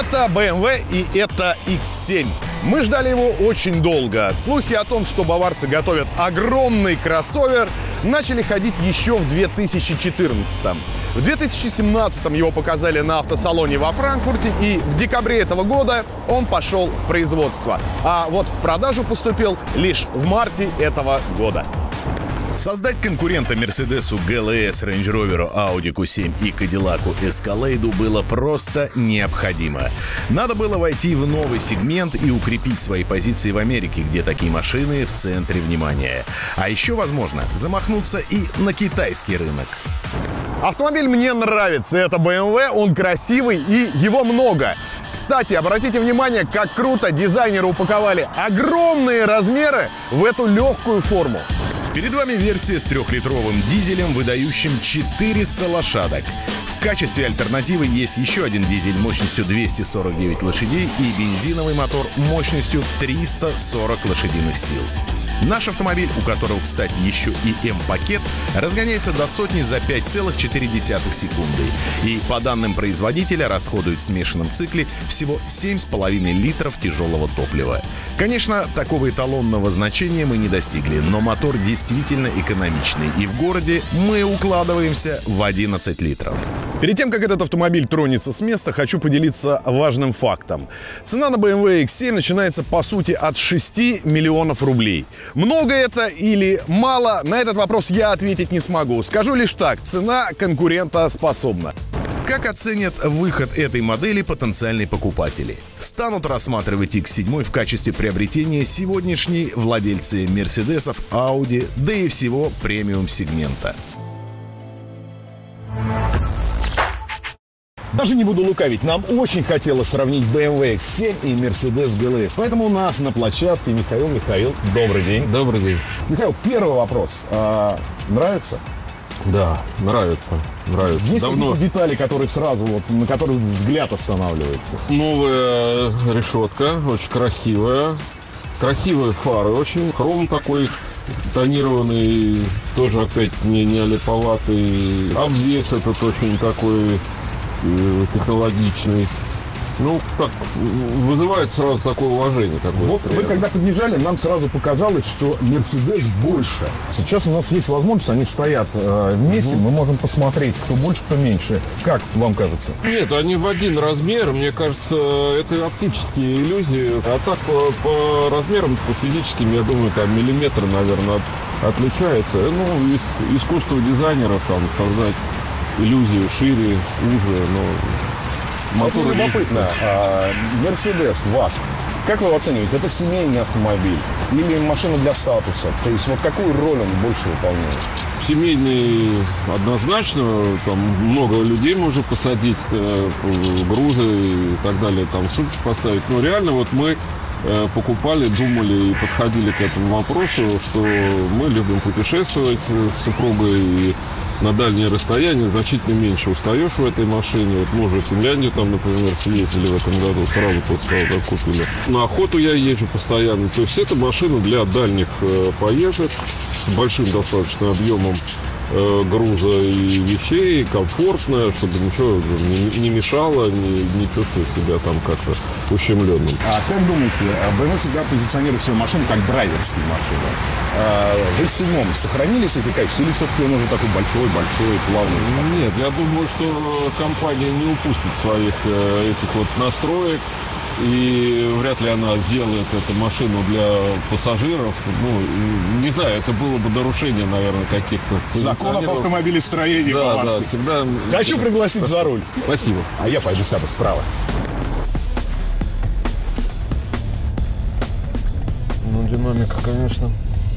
Это BMW и это X7. Мы ждали его очень долго. Слухи о том, что баварцы готовят огромный кроссовер, начали ходить еще в 2014. В 2017 его показали на автосалоне во Франкфурте, и в декабре этого года он пошел в производство. А вот в продажу поступил лишь в марте этого года. Создать конкурента Мерседесу GLS, Range Rover, Audi Q7 и Cadillac Escalade было просто необходимо. Надо было войти в новый сегмент и укрепить свои позиции в Америке, где такие машины в центре внимания. А еще, возможно, замахнуться и на китайский рынок. Автомобиль мне нравится. Это BMW, он красивый и его много. Кстати, обратите внимание, как круто дизайнеры упаковали огромные размеры в эту легкую форму. Перед вами версия с 3-литровым дизелем, выдающим 400 лошадок. В качестве альтернативы есть еще один дизель мощностью 249 лошадей и бензиновый мотор мощностью 340 лошадиных сил. Наш автомобиль, у которого, кстати, еще и М-пакет, разгоняется до сотни за 5,4 секунды. И, по данным производителя, расходует в смешанном цикле всего 7,5 литров тяжелого топлива. Конечно, такого эталонного значения мы не достигли, но мотор действительно экономичный, и в городе мы укладываемся в 11 литров. Перед тем, как этот автомобиль тронется с места, хочу поделиться важным фактом. Цена на BMW X7 начинается, по сути, от 6 миллионов рублей. Много это или мало, на этот вопрос я ответить не смогу. Скажу лишь так, цена конкурентоспособна. Как оценят выход этой модели потенциальные покупатели? Станут рассматривать X7 в качестве приобретения сегодняшние владельцы Мерседесов, Audi, да и всего премиум-сегмента. Даже не буду лукавить, нам очень хотелось сравнить BMW X7 и Mercedes GLS. Поэтому у нас на площадке Михаил. Михаил, добрый день. Добрый день. Михаил, первый вопрос. Нравится? Да, нравится. Есть Давно. какие-то детали, которые сразу, на которые взгляд останавливается? Новая решетка, очень красивая. Красивые фары очень. Хром такой тонированный, тоже опять не олиповатый. Обвес этот очень такой технологичный. Ну, как, вызывает сразу такое уважение. Вот вы когда подъезжали, нам сразу показалось, что Mercedes больше. Сейчас у нас есть возможность, они стоят вместе, мы можем посмотреть, кто больше, кто меньше. Как вам кажется? Нет, они в один размер, мне кажется, это оптические иллюзии. А так по размерам, по физическим, я думаю, там миллиметр, наверное, отличается. Ну, искусство дизайнеров там создать иллюзию шире, уже, но... Вот любопытно, Мерседес ваш, как вы его оцениваете? Это семейный автомобиль или машина для статуса? То есть вот какую роль он больше выполняет? Семейный однозначно, там много людей можно посадить, грузы и так далее, там сумки поставить. Но реально вот мы покупали, думали и подходили к этому вопросу, что мы любим путешествовать с супругой и на дальние расстояния значительно меньше устаешь в этой машине. Вот мы уже в Финляндию, там, например, съездили в этом году, сразу после того, как купили. На охоту я езжу постоянно. То есть это машина для дальних поездок с большим достаточно объемом груза и вещей, комфортная, чтобы ничего не мешало, не чувствовать себя там как-то ущемленным. А как думаете, BMW всегда позиционирует свою машину как драйверские машины? В X7 сохранились эти качества или все-таки он уже такой большой, плавный? Нет, я думаю, что компания не упустит своих этих вот настроек. И вряд ли она сделает эту машину для пассажиров. Ну, не знаю, это было бы нарушение, наверное, каких-то законов автомобилестроения. Да, всегда. Хочу пригласить за руль. Спасибо. А я пойду сяду справа. Ну, динамика, конечно.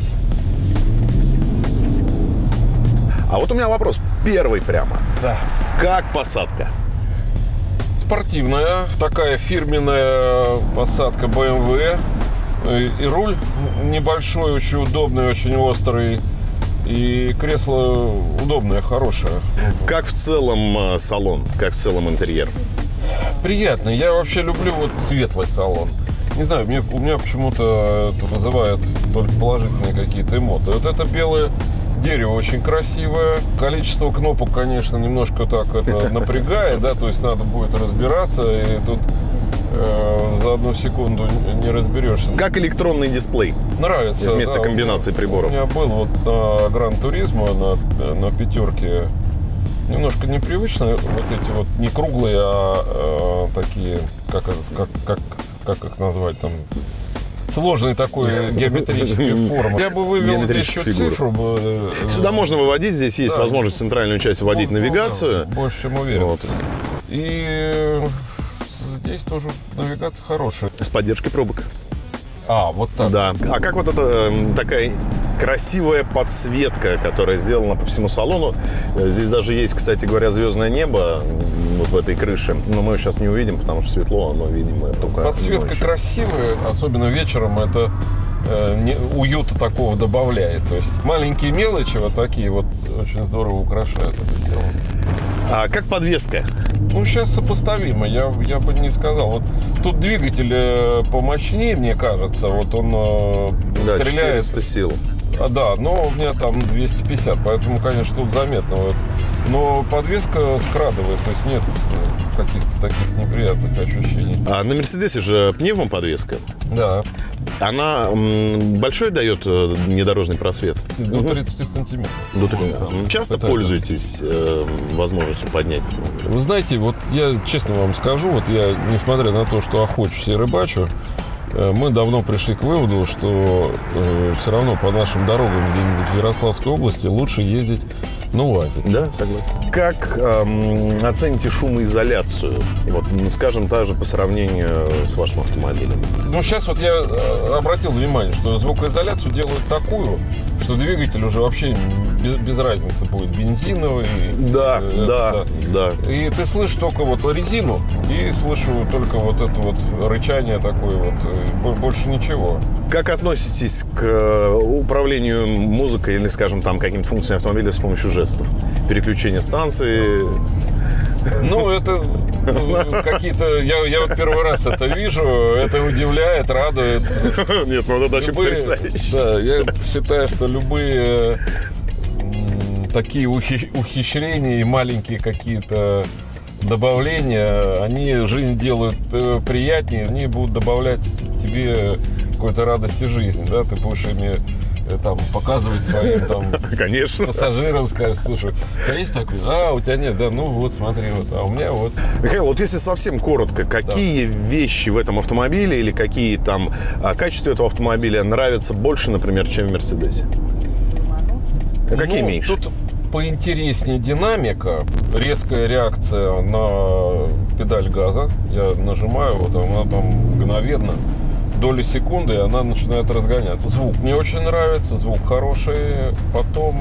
А вот у меня вопрос. Первый прямо. Да. Как посадка? Спортивная, такая фирменная посадка BMW. И руль небольшой, очень удобный, очень острый. И кресло удобное, хорошее. Как в целом салон? Как в целом интерьер? Приятный. Я вообще люблю вот светлый салон. Не знаю, у меня почему-то это вызывает только положительные какие-то эмоции. Вот это белое дерево очень красивое. Количество кнопок, конечно, немножко так это напрягает, да, то есть надо будет разбираться. И тут за одну секунду не разберешься. Как электронный дисплей. Нравится. Вместо комбинации приборов. У меня был вот на Гран-туризмо, на пятерке. Немножко непривычно, вот эти вот не круглые, а такие, как их назвать, там, сложной такой геометрической формы. Я бы вывел еще цифру. Сюда можно выводить, здесь есть возможность в центральную часть вводить навигацию. Да, больше, чем уверен. Вот. И здесь тоже навигация хорошая. С поддержкой пробок. Вот так. Да. А как вот эта такая красивая подсветка, которая сделана по всему салону. Здесь даже есть, кстати говоря, звездное небо вот в этой крыше. Но мы его сейчас не увидим, потому что светло, но видим мы только... Подсветка красивая, особенно вечером, это уюта такого добавляет. То есть маленькие мелочи вот такие вот очень здорово украшают это дело. А как подвеска? Ну, сейчас сопоставимо, я бы не сказал. Вот тут двигатель помощнее, мне кажется. Вот он стреляет... 400 сил. Да, но у меня там 250, поэтому, конечно, тут заметно. Вот. Но подвеска скрадывает, то есть нет каких-то таких неприятных ощущений. А на Мерседесе же пневмоподвеска. Да. Она большой дает внедорожный просвет? До 30 сантиметров. Часто пользуетесь возможностью поднять? Вы знаете, вот я честно вам скажу, вот я, несмотря на то, что охочусь и рыбачу, мы давно пришли к выводу, что все равно по нашим дорогам где-нибудь в Ярославской области лучше ездить на УАЗе. Да, согласен. Как оцените шумоизоляцию? Вот, скажем, даже по сравнению с вашим автомобилем. Ну, сейчас вот я обратил внимание, что звукоизоляцию делают такую, что двигатель уже вообще без разницы будет бензиновый. Да. И ты слышишь только вот резину и слышу только вот это вот рычание такое вот, больше ничего. Как относитесь к управлению музыкой или, скажем, там каким-то функциям автомобиля с помощью жестов? Переключение станции? Ну, это какие-то... Я вот первый раз это вижу, это удивляет, радует. Нет, ну это вообще потрясающе. Да, я считаю, что любые такие ухищрения и маленькие какие-то добавления, они жизнь делают приятнее, они будут добавлять тебе какой-то радости жизни, да, ты будешь ими там показывать своим там конечно пассажирам, скажешь, слушай, у тебя есть такой? У тебя нет, да, ну вот смотри, вот, а у меня вот. Михаил, вот если совсем коротко, какие вещи в этом автомобиле или какие там качества этого автомобиля нравятся больше, например, чем в Мерседесе? Какие меньше? Тут поинтереснее динамика, резкая реакция на педаль газа. Я нажимаю, вот она там мгновенно, доли секунды, и она начинает разгоняться. Звук мне очень нравится, звук хороший. Потом,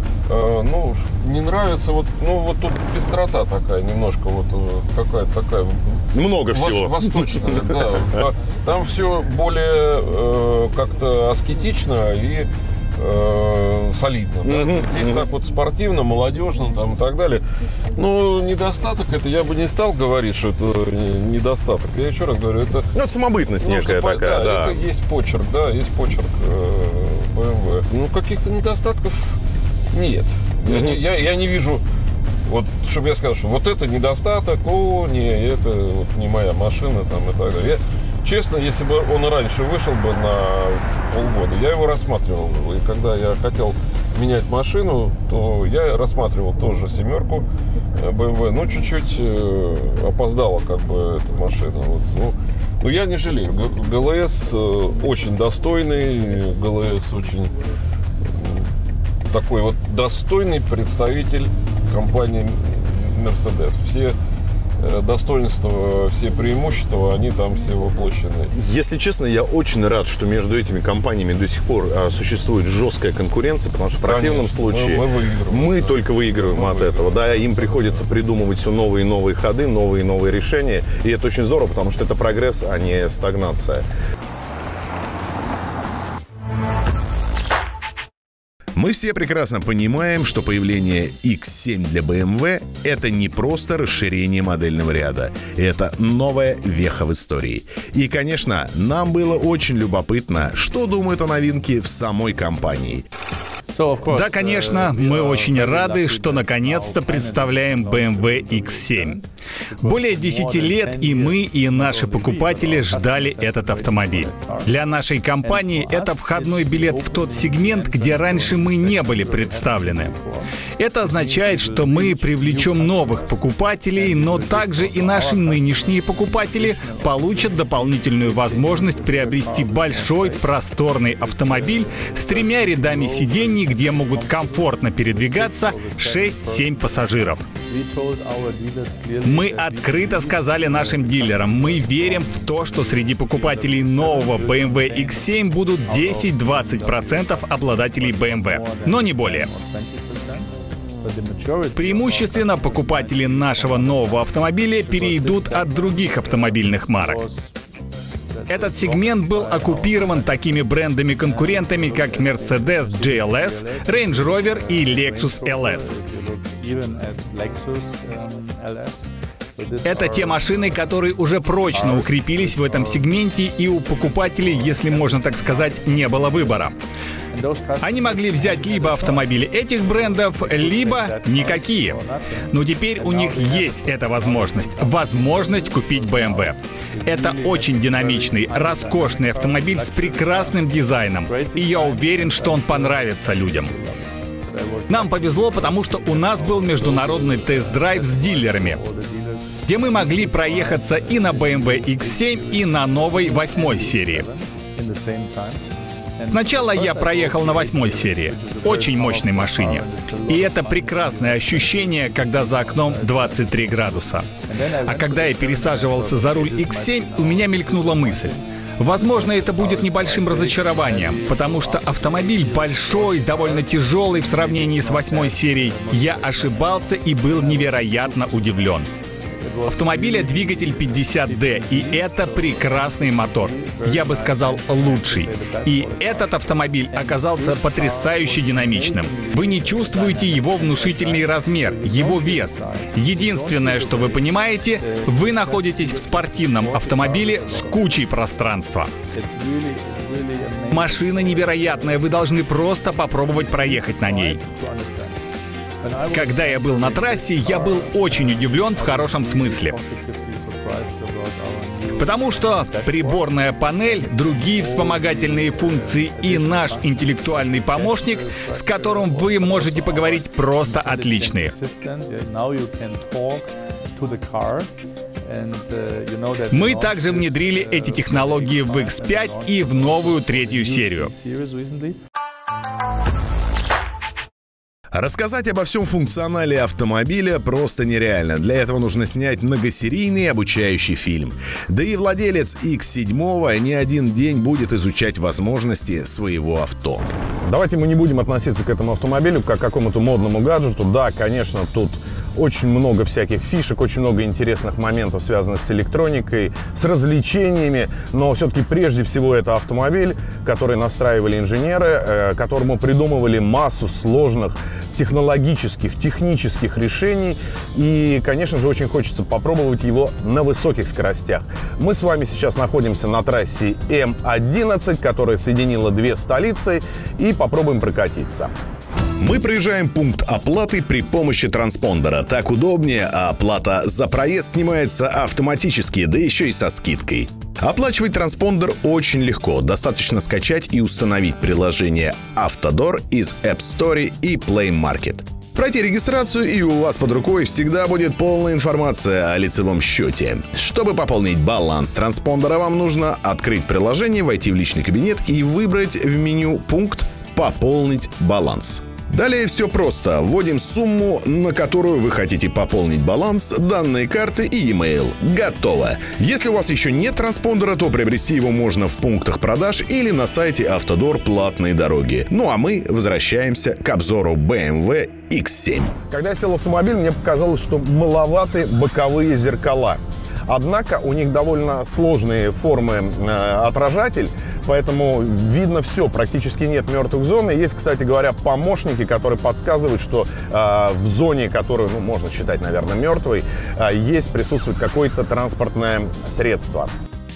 не нравится, вот тут пестрота такая немножко, вот какая-то такая. Много всего. Восточная, да. Там все более как-то аскетично и солидно. Да? Здесь так вот спортивно, молодежно там, и так далее. Но недостаток это я бы не стал говорить, что это недостаток. Я еще раз говорю, это... это самобытность некая такая, да. Это есть почерк, да, есть почерк BMW. Ну, каких-то недостатков нет. Я не вижу, вот, чтобы я сказал, что вот это недостаток, это вот не моя машина, там, и так далее. Честно, если бы он раньше вышел бы на полгода, я его рассматривал. И когда я хотел менять машину, то я рассматривал тоже семерку BMW. Но чуть-чуть опоздала как бы эта машина. Вот. Но я не жалею. ГЛС очень достойный. ГЛС очень такой вот достойный представитель компании Mercedes. Все достоинства, все преимущества, они там все воплощены. Если честно, я очень рад, что между этими компаниями до сих пор существует жесткая конкуренция, потому что в противном случае мы только выигрываем от этого. Да, им приходится придумывать все новые и новые ходы, новые и новые решения. И это очень здорово, потому что это прогресс, а не стагнация. Мы все прекрасно понимаем, что появление X7 для BMW – это не просто расширение модельного ряда. Это новая веха в истории. И, конечно, нам было очень любопытно, что думают о новинке в самой компании. Да, конечно, мы очень рады, что наконец-то представляем BMW X7. Более 10 лет и мы, и наши покупатели ждали этот автомобиль. Для нашей компании это входной билет в тот сегмент, где раньше мы не были представлены. Это означает, что мы привлечем новых покупателей, но также и наши нынешние покупатели получат дополнительную возможность приобрести большой, просторный автомобиль с 3 рядами сидений, где могут комфортно передвигаться 6-7 пассажиров. Мы открыто сказали нашим дилерам, мы верим в то, что среди покупателей нового BMW X7 будут 10-20% обладателей BMW, но не более. Преимущественно покупатели нашего нового автомобиля перейдут от других автомобильных марок. Этот сегмент был оккупирован такими брендами-конкурентами, как Mercedes GLS, Range Rover и Lexus LS. Это те машины, которые уже прочно укрепились в этом сегменте, и у покупателей, если можно так сказать, не было выбора. Они могли взять либо автомобили этих брендов, либо никакие. Но теперь у них есть эта возможность купить BMW. Это очень динамичный, роскошный автомобиль с прекрасным дизайном, и я уверен, что он понравится людям. Нам повезло, потому что у нас был международный тест-драйв с дилерами, где мы могли проехаться и на BMW X7, и на новой 8 серии. Сначала я проехал на 8 серии, очень мощной машине. И это прекрасное ощущение, когда за окном 23 градуса. А когда я пересаживался за руль X7, у меня мелькнула мысль. Возможно, это будет небольшим разочарованием, потому что автомобиль большой, довольно тяжелый в сравнении с 8 серией. Я ошибался и был невероятно удивлен. У автомобиля двигатель 50D, и это прекрасный мотор. Я бы сказал, лучший. И этот автомобиль оказался потрясающе динамичным. Вы не чувствуете его внушительный размер, его вес. Единственное, что вы понимаете, вы находитесь в спортивном автомобиле с кучей пространства. Машина невероятная, вы должны просто попробовать проехать на ней. Когда я был на трассе, я был очень удивлен в хорошем смысле. Потому что приборная панель, другие вспомогательные функции и наш интеллектуальный помощник, с которым вы можете поговорить, просто отличные. Мы также внедрили эти технологии в X5 и в новую 3 серию. Рассказать обо всем функционале автомобиля просто нереально. Для этого нужно снять многосерийный обучающий фильм. Да и владелец X7 не один день будет изучать возможности своего авто. Давайте мы не будем относиться к этому автомобилю как к какому-то модному гаджету. Да, конечно, тут очень много всяких фишек, очень много интересных моментов, связанных с электроникой, с развлечениями. Но все-таки прежде всего это автомобиль, который настраивали инженеры, которому придумывали массу сложных технологических, технических решений. И, конечно же, очень хочется попробовать его на высоких скоростях. Мы с вами сейчас находимся на трассе М11, которая соединила 2 столицы, и попробуем прокатиться. Мы проезжаем пункт оплаты при помощи транспондера. Так удобнее, а оплата за проезд снимается автоматически, да еще и со скидкой. Оплачивать транспондер очень легко. Достаточно скачать и установить приложение Автодор из App Store и Play Market. Пройти регистрацию, и у вас под рукой всегда будет полная информация о лицевом счете. Чтобы пополнить баланс транспондера, вам нужно открыть приложение, войти в личный кабинет и выбрать в меню пункт «Пополнить баланс». Далее все просто. Вводим сумму, на которую вы хотите пополнить баланс, данные карты и e-mail. Готово. Если у вас еще нет транспондера, то приобрести его можно в пунктах продаж или на сайте Автодор платные дороги. Ну а мы возвращаемся к обзору BMW X7. Когда я сел в автомобиль, мне показалось, что маловаты боковые зеркала. Однако у них довольно сложные формы отражатель, поэтому видно все, практически нет мертвых зон. И есть, кстати говоря, помощники, которые подсказывают, что в зоне, которую можно считать, наверное, мертвой, присутствует какое-то транспортное средство.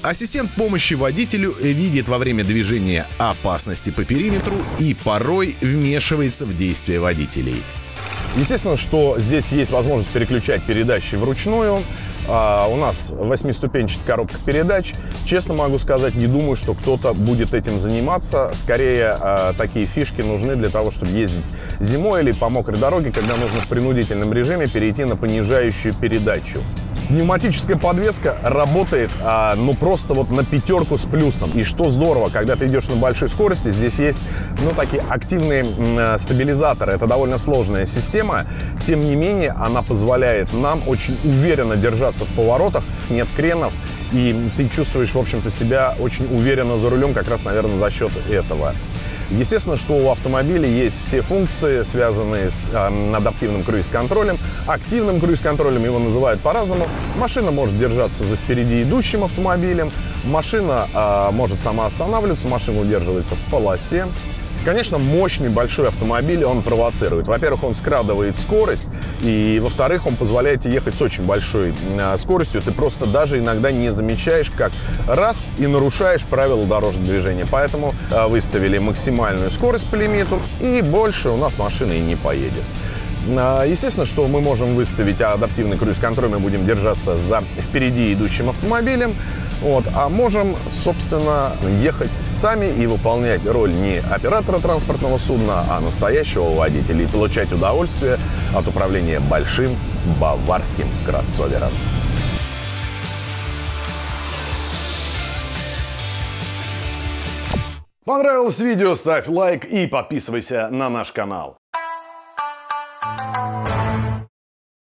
Ассистент помощи водителю видит во время движения опасности по периметру и порой вмешивается в действия водителей. Естественно, что здесь есть возможность переключать передачи вручную. У нас 8-ступенчатая коробка передач. Честно могу сказать, не думаю, что кто-то будет этим заниматься. Скорее, такие фишки нужны для того, чтобы ездить зимой или по мокрой дороге, когда нужно в принудительном режиме перейти на понижающую передачу. Пневматическая подвеска работает, ну, просто вот на пятерку с плюсом. И что здорово, когда ты идешь на большой скорости, здесь есть, ну, такие активные стабилизаторы. Это довольно сложная система. Тем не менее, она позволяет нам очень уверенно держаться в поворотах, нет кренов. И ты чувствуешь, в общем-то, себя очень уверенно за рулем, как раз, наверное, за счет этого. Естественно, что у автомобиля есть все функции, связанные с адаптивным круиз-контролем. Активным круиз-контролем его называют по-разному. Машина может держаться за впереди идущим автомобилем, машина может сама останавливаться, машина удерживается в полосе. Конечно, мощный большой автомобиль, он провоцирует. Во-первых, он скрадывает скорость, и, во-вторых, он позволяет тебе ехать с очень большой скоростью. Ты просто даже иногда не замечаешь, как раз и нарушаешь правила дорожного движения. Поэтому выставили максимальную скорость по лимиту, и больше у нас машина и не поедет. Естественно, что мы можем выставить адаптивный круиз-контроль, мы будем держаться за впереди идущим автомобилем. А можем, собственно, ехать сами и выполнять роль не оператора транспортного судна, а настоящего водителя и получать удовольствие от управления большим баварским кроссовером. Понравилось видео? Ставь лайк и подписывайся на наш канал.